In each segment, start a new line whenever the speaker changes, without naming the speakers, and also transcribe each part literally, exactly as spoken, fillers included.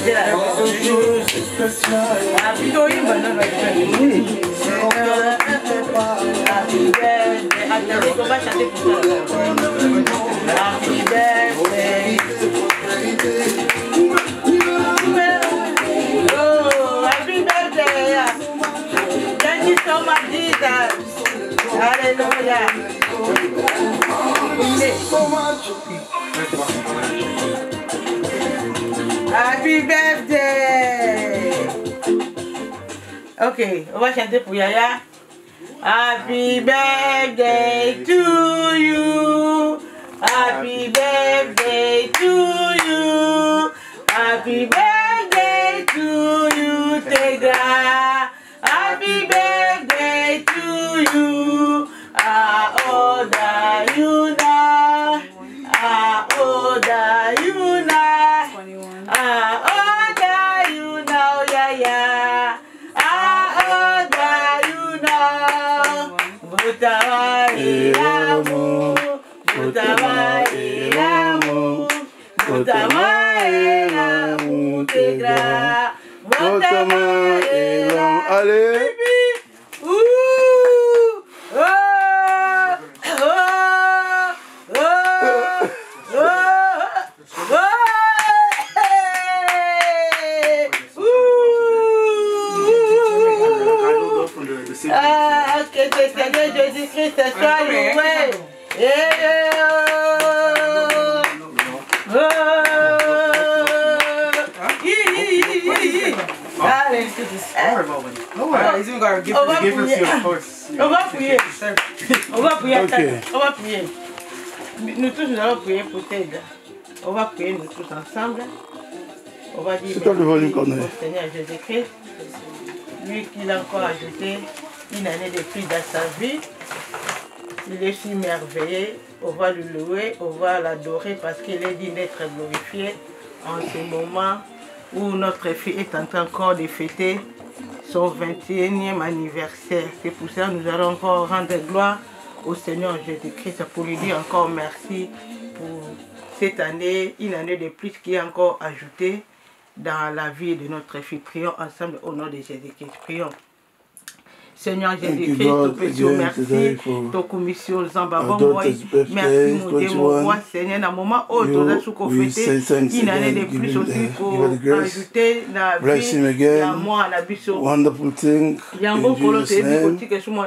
Thank you so much, Jesus. Hallelujah. Happy birthday. Ok, on va chanter pour Yaya. Happy birthday to you. Happy birthday to you. Happy birthday to you, Tegra. Happy birthday to you. How old are you now? How old are you now? How old are you now, Yaya? How old are you now? Mutawa elamu, mutawa elamu, mutawa elamu, Tegra. Mutawa elamu,
allez.
Ah, que te Seigneur Jésus-Christ soit loué. On va prier. On va prier. On va prier. Nous tous, nous allons prier pour t'aider. On va prier nous tous ensemble. On va dire merci au Seigneur Jésus-Christ. Lui qui l'a encore ajouté une année de plus dans sa vie. Il est si merveilleux. On va le louer, on va l'adorer parce qu'il est digne d'être glorifié en ce moment où notre fille est en train encore de fêter son vingt et unième anniversaire. C'est pour ça que nous allons encore rendre gloire au Seigneur Jésus-Christ pour lui dire encore merci pour cette année, une année de plus qui est encore ajoutée dans la vie de notre fille. Prions ensemble au nom de Jésus-Christ. Prions. Seigneur Jésus-Christ, ton péché, merci, ton commission, Zambabon, merci mon Dieu, mon roi, Seigneur, dans le moment où tu as fêté, une année de plus aussi pour ajouter la vie, la moi, la biso.
Wonderful thing in Jesus' name.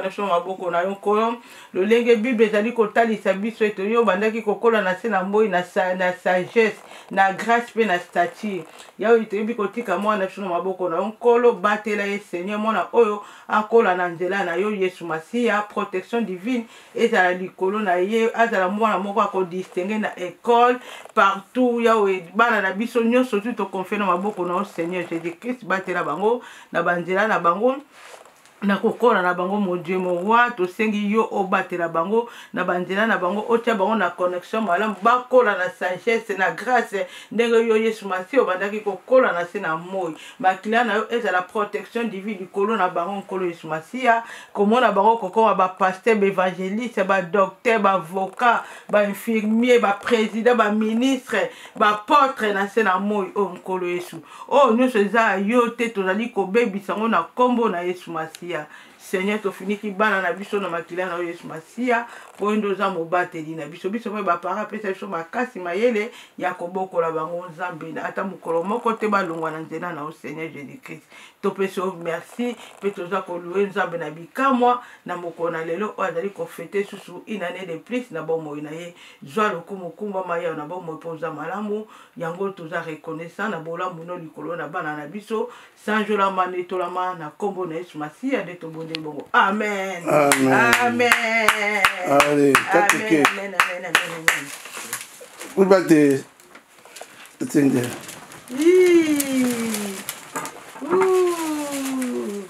Le lingue Bible ezali kotalisa biso ete yo bandaki kokola na se na moi na sagesse na grâce pe na stature ya oyo toyebi kotika mwana biso na maboko na yo nkolo batela ye Seigneur mwana oyo akola na nzela na yo Yesu Masiya protection divine ezala likolo na ye azala mwana moko akodistingue na école partout ya oyo bana na biso nyonso tu tokonfie na maboko na yo Seigneur Jésus-Christ batela bango na banzela na bango na kokola na bango mon Dieu mon roi to sengi yo obatela bango na banzela na bango otia bango na connexion malamu bakola na sagesse na grâce ndenge yo Yesu Masiya obandaki kokola na se na moi bakila na yo ezala protection divine likolo na bango nkolo Yesu Masiya komona bango kokoma ba pasteur ba évangéliste ba docteur ba avocat ba infirmier ba président ba ministre ba apôtre na se na moi o nkolo Yesu o nyonso eza yo te tozali kobebisa ngo na kombo na Yesu Masiya. Seigneur, tu finis qui bana na biso na makila na Yesu Masiya po ndo za mobateli na biso biso ba para pesa biso makasi mayele ya koboko la bango nzambe na ata mukolo moko te balongwa na nzela na o Seigneur Jésus-Christ. To peso merci pe toza ko louer nzambe na bikamwa na moko na lelo o azali ko fêter susu une année de plus na bomo na ye zwa lokumu kumba maya na bomo poza malamu yango toza reconnaissant na bola muno likolo na bana na biso sanjola manetola na kombo na Yesu Masiya de to bonde bongo. Amen.
Amen.
Amen.
Allez, that's
Amen.
okay.
Amen. Amen. Amen. Amen.
Put back the, the thing there.
Eee. Ouh.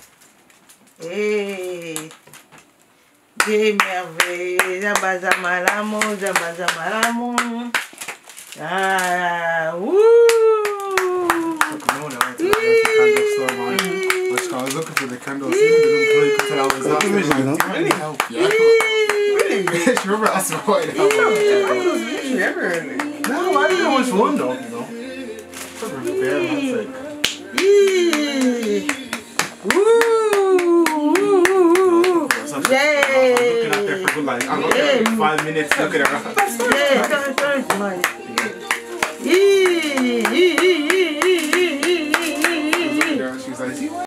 Hey. Des merveilles. Zambaza malamu, zambaza malamu. Ah. Ouh.
I was looking for the candles. I didn't put it I was off. Really help. Yeah. Really? Remember I saw it. No, I didn't know which one though. You know. Like, I'm looking at her five minutes, look at her.
Yeah,
She's like,